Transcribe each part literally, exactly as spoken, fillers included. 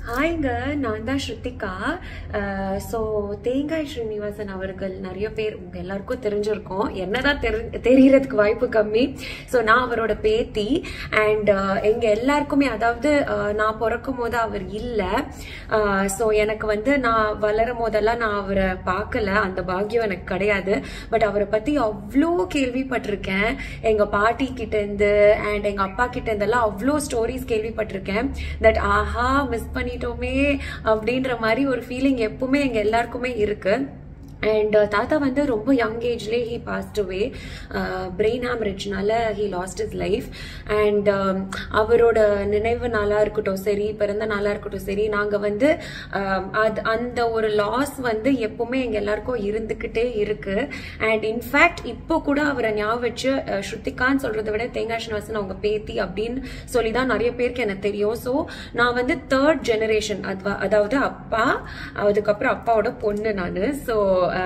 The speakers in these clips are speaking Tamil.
ஹாய்ங்க, நான் தான் ஸ்ருத்திகா. ஸோ தேங்காய் ஸ்ரீனிவாசன் அவர்கள் நிறைய பேர் உங்க எல்லாருக்கும் தெரிஞ்சிருக்கோம். என்னதான் தெரி தெரியறதுக்கு வாய்ப்பு கம்மி. ஸோ நான் அவரோட பேத்தி. அண்ட் எங்க எல்லாருக்குமே, அதாவது நான் பிறக்கும் போது அவர் இல்லை. ஸோ எனக்கு வந்து நான் வளரும் போதெல்லாம் நான் அவரை பார்க்கல, அந்த பாக்கியம் எனக்கு கிடையாது. பட் அவரை பத்தி அவ்வளோ கேள்விப்பட்டிருக்கேன். எங்க பாட்டி கிட்ட இருந்து அண்ட் எங்க அப்பா கிட்ட இருந்தெல்லாம் அவ்வளோ ஸ்டோரிஸ் கேள்விப்பட்டிருக்கேன். தட் ஆஹா மிஸ் பண்ணிட்டோமே அப்படின்ற மாதிரி ஒரு ஃபீலிங் எப்பவுமே எங்க எல்லாருக்குமே இருக்கு. அண்ட் தாத்தா வந்து ரொம்ப யங் ஏஜ்லேயே ஹி பாஸ்ட் அவே. பிரெயின் ஹேமரேஜ்னால he lost his life. And அவரோட நினைவு நாளாக இருக்கட்டும் சரி, பிறந்த நாளாக இருக்கட்டும் சரி, நாங்கள் வந்து அது அந்த ஒரு லாஸ் வந்து எப்பவுமே எங்கள் எல்லாருக்கும் இருந்துக்கிட்டே இருக்கு. அண்ட் இன்ஃபேக்ட் இப்போ கூட அவரை ஞாபகம் வச்சு ஸ்ருத்திகான்னு சொல்றதை விட தேங்காய் ஸ்ரீனிவாசன் அவங்க பேத்தி அப்படின்னு சொல்லி தான் நிறைய பேருக்கு எனக்கு தெரியும். ஸோ நான் வந்து தேர்ட் ஜெனரேஷன், அதாவது அப்பா, அதுக்கப்புறம் அப்பாவோட பொண்ணு நான். ஸோ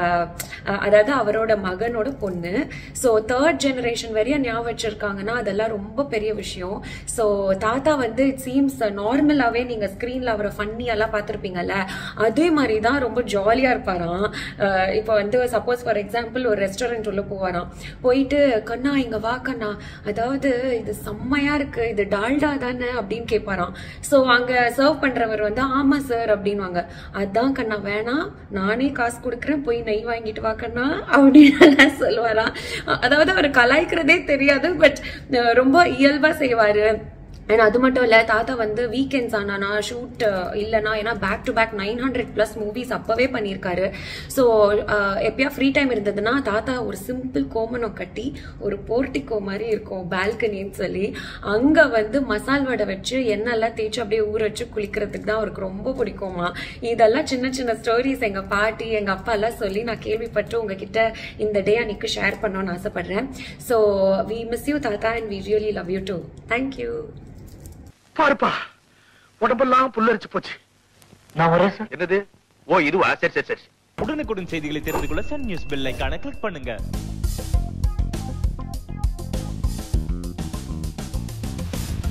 அதாவது அவரோட மகனோட பொண்ணு. ஸோ தேர்ட் ஜெனரேஷன் வரையும் ஞாபகம் வச்சிருக்காங்கன்னா அதெல்லாம் ரொம்ப பெரிய விஷயம். ஸோ தாத்தா வந்து இட் சீம்ஸ் நார்மலாவே நீங்க ஸ்கிரீன்ல அவரை ஃபன்னியெல்லாம் பார்த்துருப்பீங்கல்ல, அதே மாதிரி தான் ரொம்ப ஜாலியா இருப்பாராம். இப்போ வந்து சப்போஸ் ஃபார் எக்ஸாம்பிள் ஒரு ரெஸ்டாரண்ட் உள்ள போவாராம். போயிட்டு கண்ணா இங்க வா கண்ணா, அதாவது இது செம்மையா இருக்கு, இது டால்டா தானே அப்படின்னு கேட்பாராம். ஸோ அங்க சர்வ் பண்றவர் வந்து ஆமா சார் அப்படின்வாங்க. அதான் கண்ணா வேணாம், நானே காசு கொடுக்குறேன், போய் நெய் வாங்கிட்டு வாக்கண்ணா அப்படின்னு சொல்லுவாராம். அதாவது அவர் கலாய்க்கிறதே தெரியாது, பட் ரொம்ப இயல்பா செய்வாரு. அண்ட் அது மட்டும் இல்ல, தாத்தா வந்து வீக்கெண்ட்ஸ் ஆனானா ஷூட் இல்லைனா, ஏன்னா back to back nine hundred plus movies அப்பவே பண்ணியிருக்காரு. ஸோ எப்பயா ஃப்ரீ டைம் இருந்ததுன்னா தாத்தா ஒரு சிம்பிள் கோமனம் கட்டி ஒரு போர்ட்டிகோ மாதிரி இருக்கும் பால்கனின்னு சொல்லி, அங்க வந்து மசால் வடை வச்சு எண்ணெல்லாம் தேய்ச்சி அப்படியே ஊற வச்சு குளிக்கிறதுக்கு தான் அவருக்கு ரொம்ப பிடிக்குமா. இதெல்லாம் சின்ன சின்ன ஸ்டோரிஸ் எங்க பாட்டி எங்க அப்பா எல்லாம் சொல்லி நான் கேள்விப்பட்டு உங்ககிட்ட இந்த டே அன்னைக்கு ஷேர் பண்ணணும்னு ஆசைப்படுறேன். ஸோ வி மிஸ் யூ தாத்தா and we really love you too. Thank you. பாருப்பா, உடம்பெல்லாம் புல்லரிச்சு போச்சு. நான் வரேன் சார். என்னது? ஓ இதுவா? சரி சரி சரி. உடனுக்குடன் செய்திகளை தெரிந்து கொள்ள சன் நியூஸ் பெல் ஐகானை கிளிக் பண்ணுங்க.